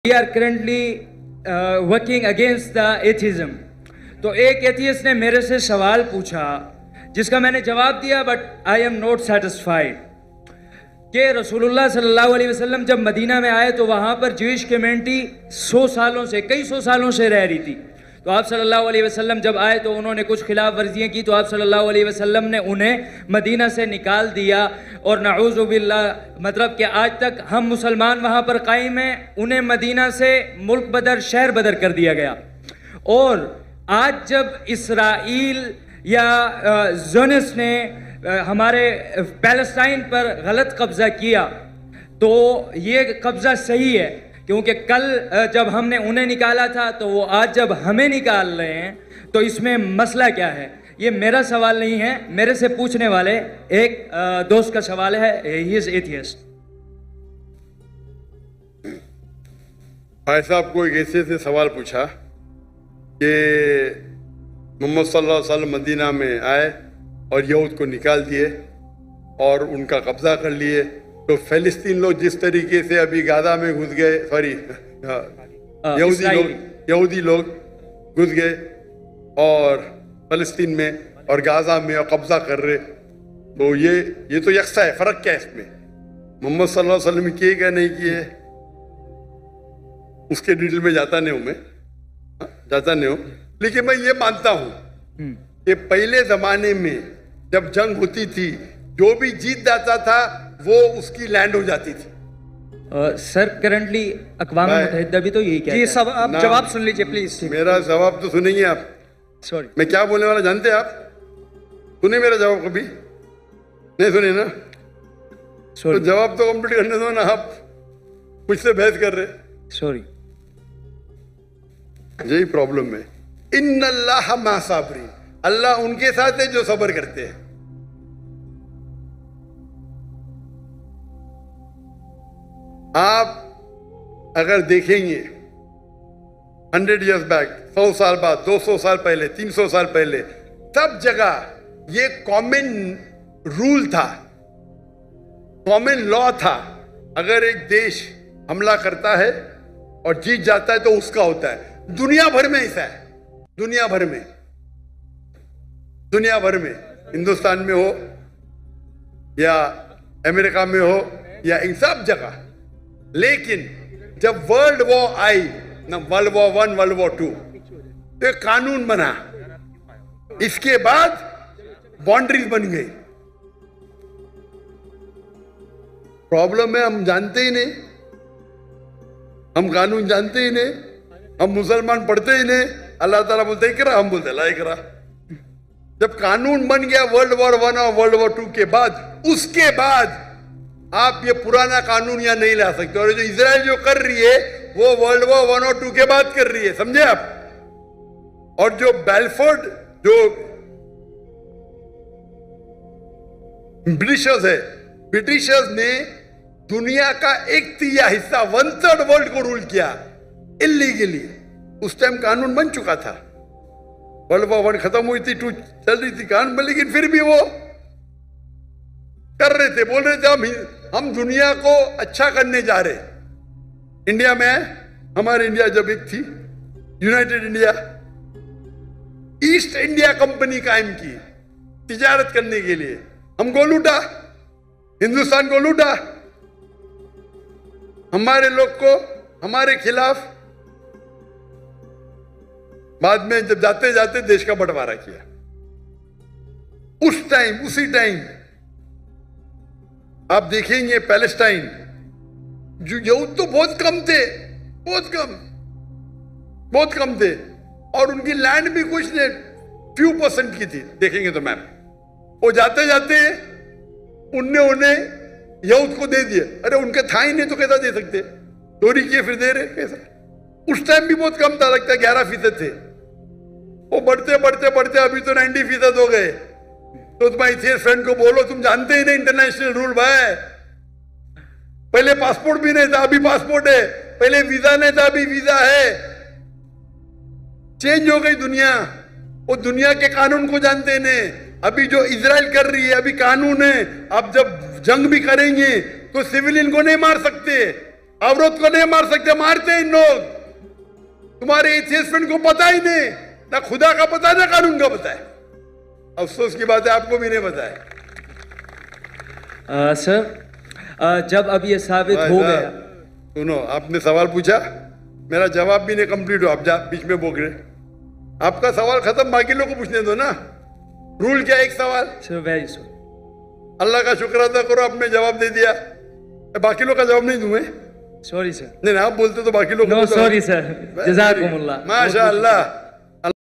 We are currently working against the atheism. तो एक atheist ने मेरे से सवाल पूछा जिसका मैंने जवाब दिया, but I am not satisfied कि रसूलुल्लाह सल्लल्लाहु अलैहि वसल्लम जब मदीना में आए तो वहाँ पर ज्यूइश कम्युनिटी कई सौ सालों से रह रही थी। तो आप सल्लल्लाहु अलैहि वसल्लम जब आए तो उन्होंने कुछ खिलाफ वर्जियाँ की, तो आप सल्लल्लाहु अलैहि वसल्लम ने उन्हें मदीना से निकाल दिया। और नऊज़ु बिल्लाह, मतलब कि आज तक हम मुसलमान वहाँ पर कायम हैं, उन्हें मदीना से मुल्क बदर, शहर बदर कर दिया गया। और आज जब इसराइल या ज़ोनिस्ट ने हमारे पैलेस्टाइन पर गलत कब्ज़ा किया, तो ये कब्ज़ा सही है, क्योंकि कल जब हमने उन्हें निकाला था तो वो आज जब हमें निकाल रहे हैं, तो इसमें मसला क्या है? ये मेरा सवाल नहीं है, मेरे से पूछने वाले एक दोस्त का सवाल है। He is atheist. भाई साहब को एक ऐसे से सवाल पूछा कि मोहम्मद सल्लल्लाहु अलैहि वसल्लम मदीना में आए और यहूद को निकाल दिए और उनका कब्जा कर लिए, तो फ़लस्तीन लोग जिस तरीके से अभी गाजा में घुस गए, सॉरी यहूदी लोग घुस गए और फ़लस्तीन में और गाजा में और कब्जा कर रहे, तो ये तो यकसा है। फ़र्क क्या है इसमें? मोहम्मद सल्लल्लाहु अलैहि वसल्लम किए क्या नहीं किए उसके डिटेल में जाता नहीं हूँ, लेकिन मैं ये मानता हूँ कि पहले ज़माने में जब जंग होती थी, जो भी जीत जाता था वो उसकी लैंड हो जाती थी। सर करंटली अक़वाम मुत्तहिदा भी तो यही कहता है। सब आप जवाब सुन लीजिए प्लीज। मेरा जवाब तो सुनेंगे आप। सॉरी, मैं क्या बोलने वाला जानते हैं आप? सुने मेरा जवाब कभी? नहीं सुने ना? तो जवाब तो कंप्लीट करने दो ना, आप मुझसे बहस कर रहे। सॉरी, यही प्रॉब्लम है। इन्नल्लाह मा साबरीन, अल्लाह उनके साथ है जो सब्र करते हैं। आप अगर देखेंगे 100 years बैक, 100 साल बाद, 200 साल पहले, 300 साल पहले, सब जगह ये कॉमन रूल था, कॉमन लॉ था। अगर एक देश हमला करता है और जीत जाता है तो उसका होता है। दुनिया भर में ऐसा है, दुनिया भर में, हिंदुस्तान में हो या अमेरिका में हो या इन सब जगह। लेकिन जब वर्ल्ड वॉर आई ना, वर्ल्ड वॉर 1, वर्ल्ड वॉर 2, तो एक कानून बना, इसके बाद बाउंड्रीज बन गई। प्रॉब्लम है हम जानते ही नहीं, हम कानून जानते ही नहीं, हम मुसलमान पढ़ते ही नहीं। अल्लाह ताला बोलते इकरा, हम बोलते ला इकरा। जब कानून बन गया वर्ल्ड वॉर 1 और वर्ल्ड वॉर 2 के बाद, उसके बाद आप ये पुराना कानून यहाँ नहीं ला सकते। और जो इजराइल जो कर रही है वो वर्ल्ड वॉर 1 और 2 के बाद कर रही है, समझे आप? और जो बेलफोर्ड, जो ब्रिटिशर्स ने दुनिया का 1/3 हिस्सा, 1/3 वर्ल्ड को रूल किया इलीगली। उस टाइम कानून बन चुका था, वर्ल्ड वॉर 1 खत्म हुई थी, 2 चल रही थी कानून, लेकिन फिर भी वो कर रहे थे, बोल रहे थे हम दुनिया को अच्छा करने जा रहे। इंडिया में, हमारे इंडिया जब एक थी united India, east India company कायम की तिजारत करने के लिए। हमको लूटा, हिंदुस्तान को लूटा, हमारे लोग को हमारे खिलाफ। बाद में जब जाते जाते देश का बंटवारा किया। उसी टाइम आप देखेंगे पैलेस्टाइन, जो यहूद तो बहुत कम थे, बहुत कम थे, और उनकी लैंड भी कुछ नहीं, few % की थी। देखेंगे तो मैम, वो जाते जाते उन्हें यहूद को दे दिए। अरे उनके था ही नहीं तो कैसा दे सकते? चोरी किए फिर दे रहे, कैसा? उस टाइम भी बहुत कम था, लगता है 11% थे। वो बढ़ते अभी तो 90% हो गए। तो तुम्हारे फ्रेंड को बोलो, तुम जानते ही नहीं इंटरनेशनल रूल भाई। पहले पासपोर्ट भी नहीं था, अभी पासपोर्ट है। पहले वीजा नहीं था, अभी वीजा है। चेंज हो गई दुनिया। वो दुनिया के कानून को जानते नहीं। अभी जो इजराइल कर रही है, अभी कानून है। अब जब जंग भी करेंगे तो सिविलियन को नहीं मार सकते, औरत को नहीं मार सकते, मारते इन लोग। तुम्हारे एथियस्ट फ्रेंड को पता ही नहीं, ना खुदा का पता है ना कानून का पता है। अफसोस की बात है, आपको भी नहीं पता है। सर, जब अब ये साबित हो गया। सुनो, आपने सवाल पूछा, मेरा जवाब भी नहीं कंप्लीट हो, आप बीच में बोल रहे। आपका सवाल खत्म, बाकी लोग को पूछने दो ना। रूल क्या है? एक सवाल। Sir very sorry. अल्लाह का शुक्र अदा करो, आपने जवाब दे दिया। बाकी लोग का जवाब नहीं दूंगे। Sorry sir. नहीं, आप बोलते तो बाकी लोग। नो सॉरी सर, जज़ाकुमुल्लाह। माशाअल्लाह।